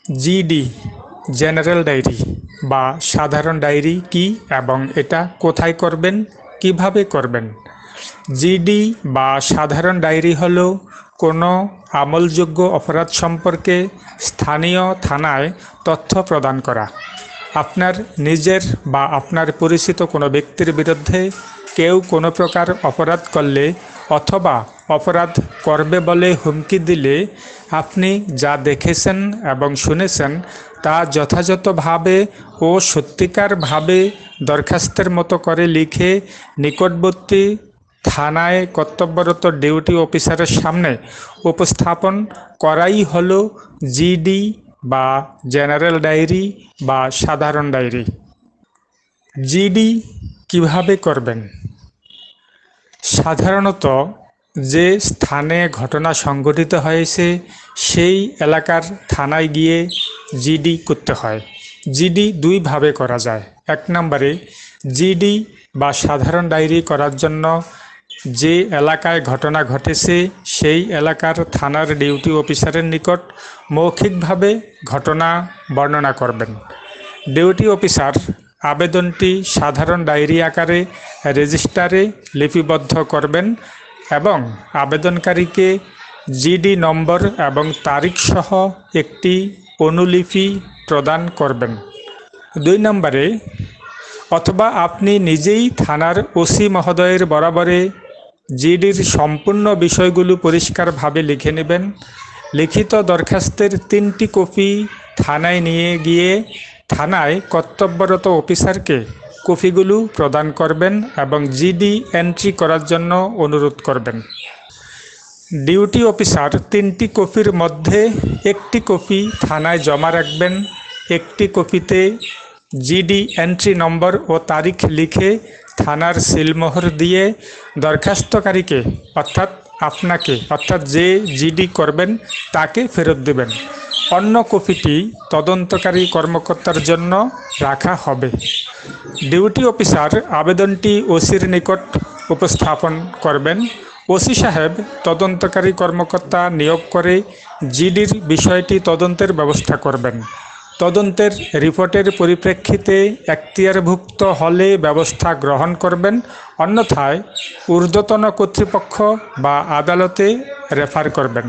GD general diary বা সাধারণ diary কি এবং এটা কোথায় করবেন, কিভাবে করবেন? জিডি বা সাধারণ ডায়েরি হলো কোনো আমলযোগ্য অপরাধ সম্পর্কে স্থানীয় থানায় তথ্য প্রদান করা। আপনার নিজের বা আপনার পরিচিত কোনো ব্যক্তির বিরুদ্ধে কেউ কোনো প্রকার অপরাধ করলে অথবা অপরাধ করবে বলে হুমকি দিলে আপনি যা দেখেছেন এবং শুনেছেন তা যথাযথভাবে ও সত্যিকারভাবে দরখাস্তের মতো করে লিখে নিকটবর্তী থানায় কর্তব্যরত ডিউটি অফিসারের সামনে উপস্থাপন করাই হলো জিডি বা জেনারেল ডায়েরি বা সাধারণ ডায়েরি। জিডি কিভাবে করবেন? সাধারণত যে স্থানে ঘটনা সংঘটিত হয়েছে সেই এলাকার থানায় গিয়ে জিডি করতে হয়। জিডি দুইভাবে করা যায়। এক নম্বরে জিডি বা সাধারণ ডায়েরি করার জন্য যে এলাকায় ঘটনা ঘটেছে সেই এলাকার থানার ডিউটি অফিসারের নিকট মৌখিকভাবে ঘটনা বর্ণনা করবেন। ডিউটি অফিসার আবেদনটি সাধারণ ডায়েরি আকারে রেজিস্টারে লিপিবদ্ধ করবেন এবং আবেদনকারীকে জিডি নম্বর এবং তারিখ সহ একটি অনুলিপি প্রদান করবেন। 2 নম্বরে অথবা আপনি নিজেই থানার ওসি মহোদয়ের বরাবরে জিডির সম্পূর্ণ বিষয়গুলো পরিষ্কারভাবে লিখে নেবেন। লিখিত দরখাস্তের 3টি কপি থানায় নিয়ে গিয়ে থানায় কর্তব্যরত অফিসারকে কপিগুলো প্রদান করবেন এবং জিডি এন্ট্রি করার জন্য অনুরোধ করবেন। ডিউটি অফিসার 3টি কপির মধ্যে একটি কপি থানায় জমা রাখবেন। একটি কপিতে জিডি এন্ট্রি নম্বর ও তারিখ লিখে থানার সিলমোহর দিয়ে দরখাস্তকারীকে অর্থাৎ যে জিডি করবেন তাকে ফেরত দেবেন। অন্য কপিটি তদন্তকারী কর্মকর্তার জন্য রাখা হবে। ডিউটি অফিসার আবেদনটি ওসির নিকট উপস্থাপন করবেন। ওসি সাহেব তদন্তকারী কর্মকর্তা নিয়োগ করে জিডির বিষয়টি তদন্তের ব্যবস্থা করবেন। তদন্তের রিপোর্টের পরিপ্রেক্ষিতে এখতিয়ারভুক্ত হলে ব্যবস্থা গ্রহণ করবেন, অন্যথায় ঊর্ধ্বতন কর্তৃপক্ষ বা আদালতে রেফার করবেন।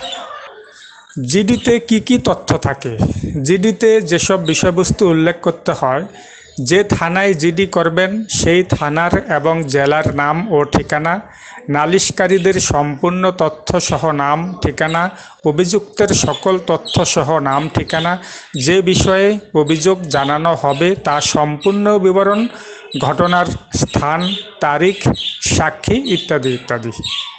জিডিতে কি তথ্য থাকে? জিডিতে যেসব বিষয়বস্তু উল্লেখ করতে হয়, যে থানায় জিডি করবেন সেই থানার এবং জেলার নাম ও ঠিকানা, নালিশকারীদের সম্পূর্ণ তথ্যসহ নাম ঠিকানা, অভিযুক্তের সকল তথ্যসহ নাম ঠিকানা, যে বিষয়ে অভিযোগ জানানো হবে তা সম্পূর্ণ বিবরণ, ঘটনার স্থান, তারিখ, সাক্ষী ইত্যাদি ইত্যাদি।